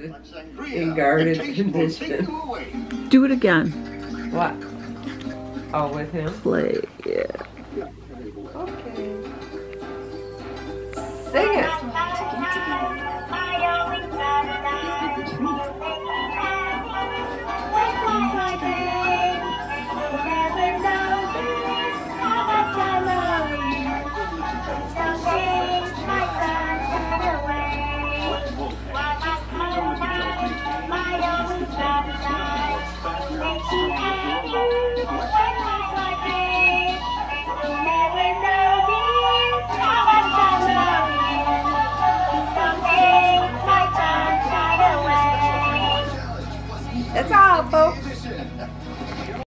in guarded condition. Do it again. What? Oh, with him? Play, yeah. Okay. Sing it.